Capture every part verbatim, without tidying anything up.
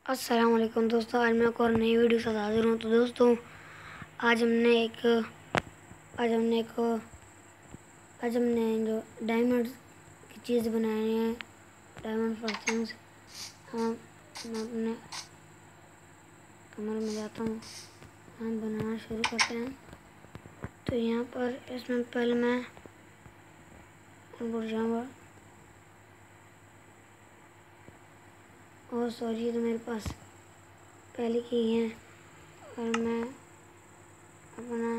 अस्सलाम वालेकुम दोस्तों, आज मैं एक और नई वीडियो के साथ हाजिर हूँ। तो दोस्तों आज हमने एक आज हमने एक आज हमने जो डायमंड की चीज़ बनाई है, डायमंड फॉर्च्यून्स। हम मैं अपने कमरे में जाता हूँ, हम बनाना शुरू करते हैं। तो यहाँ पर इसमें पहले मैं ऊपर जाऊँगा। और सॉरी, ये तो मेरे पास पहले की है और मैं अपना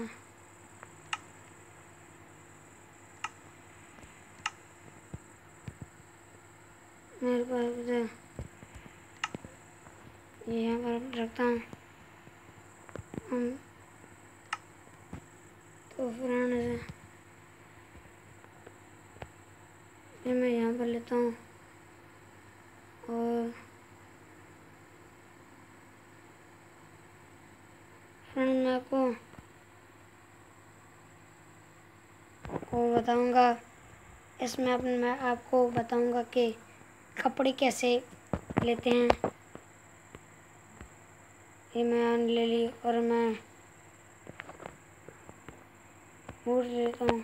मेरे पास ये यहाँ पर रखता हूँ हम। तो फ्रेंड्स ये मैं यहाँ पर लेता हूँ और फ्रेंड मैं आपको को बताऊँगा इसमें अपने मैं आपको बताऊँगा कि कपड़े कैसे लेते हैं। ये मैं ले ली और मैं बूट लेता हूँ।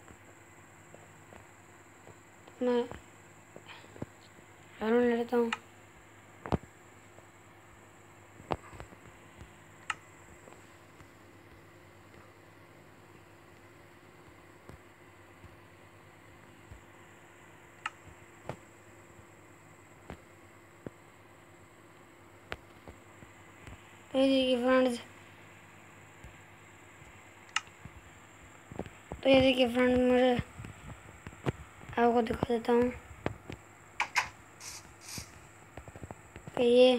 मैं हेलमेट ले लेता हूँ। ये देखिए फ्रेंड्स तो ये देखिए फ्रेंड मुझे आपको दिखा देता हूँ कि ये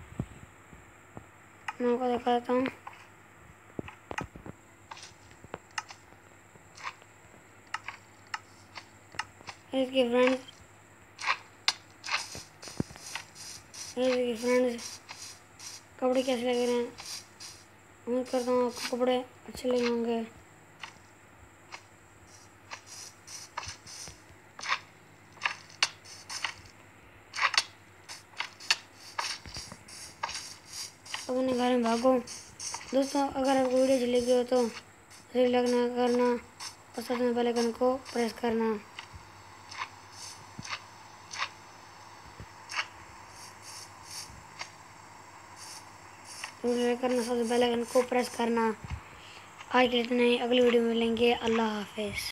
मैं आपको दिखा देता हूँ। इसके फ्रेंड्स ये देखिए फ्रेंड्स कपड़े कैसे लग रहे हैं। उम्मीद करता हूँ आपको कपड़े अच्छे लगे होंगे। अपने घर में भागो। दोस्तों अगर आपको वीडियो अच्छी लगी हो तो लाइक ना करना और साथ में बेल आइकन को प्रेस करना। वीडियो करना साथ में बेल आइकन को प्रेस करना। आज के लिए इतना ही, अगली वीडियो में मिलेंगे। अल्लाह हाफिज़।